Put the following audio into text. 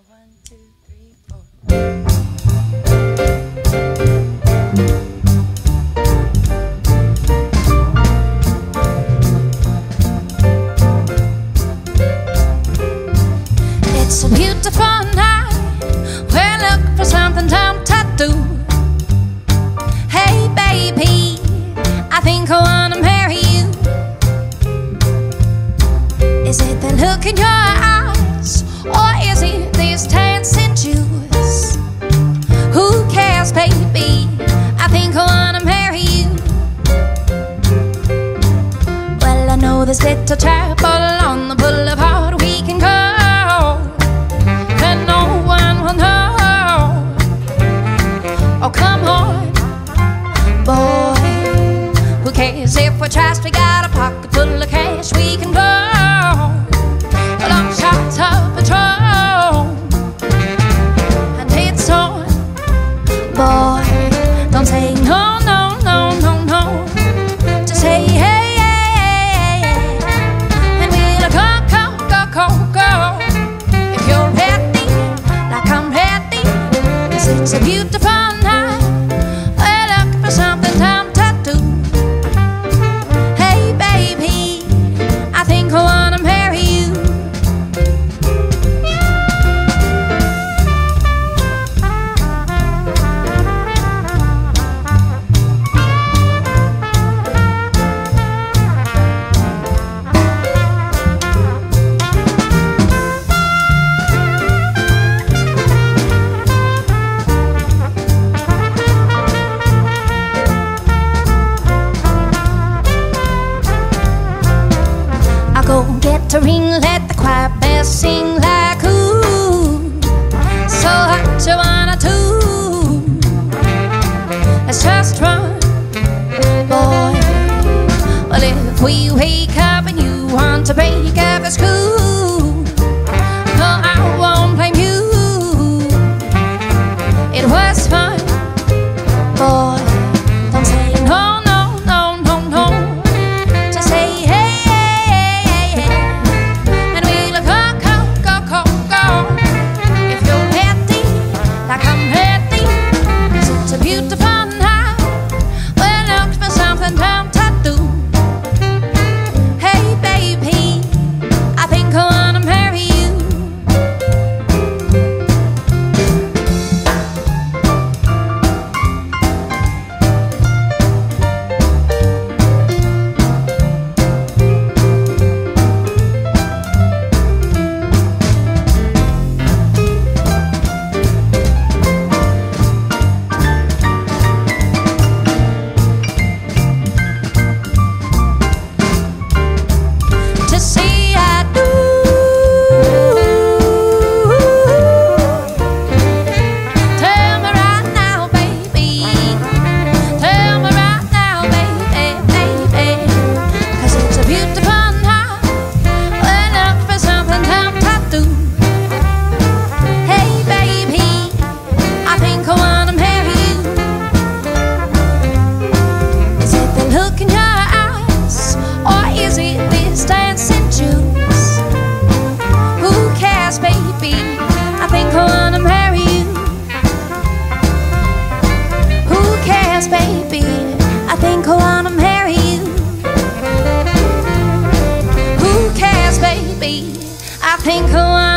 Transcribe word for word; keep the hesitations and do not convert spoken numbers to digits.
One, two, three, four. It's a beautiful night. We're looking for something dumb to do. Hey baby, I think I wanna marry you. Is it the look in your eyes, or is it this dancing juice? Who cares, baby? I think I wanna marry you. Well, I know this little chapel on the boulevard we can go, and no one will know. Oh, come on, boy. Who cares if we're trashed? We got a pocket full of cash. We can go long shots of Patron, and it's on. Boy, don't say no, no, no, no, no. Just say hey, hey, hey, hey. And we'll go, go, go, go, go. If you're ready, like I'm ready, 'cause it's a beautiful night. We're looking for something time to do. Hey baby, I think I wanna marry you. Go get a ring, let the choir bells sing like ooh. So hot you wanna do. Let's just run, boy. Well, if we wake up and you want to break up, it's cool. No, I won't blame you. It was fun, boy. Don't say no, no, no, no, no. Just say hey. Baby, I think I wanna marry you. Who cares, baby? I think I wanna marry you. Who cares, baby? I think I wanna